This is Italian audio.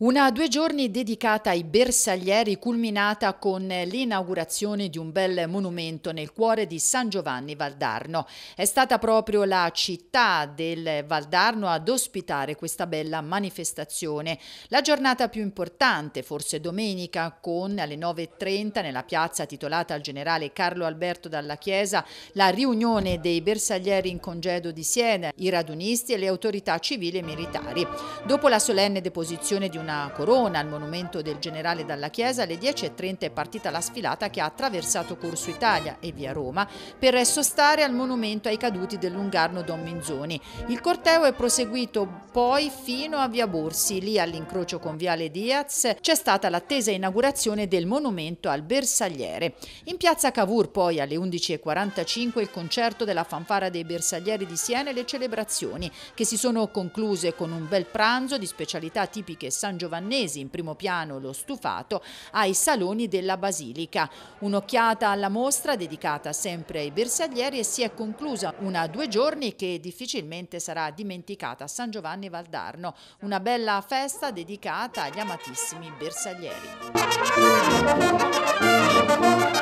Una 2 giorni dedicata ai bersaglieri, culminata con l'inaugurazione di un bel monumento nel cuore di San Giovanni Valdarno. È stata proprio la città del Valdarno ad ospitare questa bella manifestazione. La giornata più importante, forse domenica, con alle 9:30 nella piazza titolata al generale Carlo Alberto Dalla Chiesa la riunione dei bersaglieri in congedo di Siena, i radunisti e le autorità civili e militari. Dopo la solenne deposizione di una corona al monumento del generale Dalla Chiesa, alle 10:30 è partita la sfilata che ha attraversato Corso Italia e via Roma per sostare al monumento ai caduti del lungarno Don Minzoni. Il corteo è proseguito poi fino a via Borsi. Lì, all'incrocio con viale Diaz, c'è stata l'attesa inaugurazione del monumento al bersagliere. In piazza Cavour poi alle 11:45 il concerto della fanfara dei bersaglieri di Siena e le celebrazioni, che si sono concluse con un bel pranzo di specialità tipiche sangiovannesi, in primo piano lo stufato, ai saloni della Basilica. Un'occhiata alla mostra dedicata sempre ai bersaglieri e si è conclusa una 2 giorni che difficilmente sarà dimenticata a San Giovanni Valdarno, una bella festa dedicata agli amatissimi bersaglieri.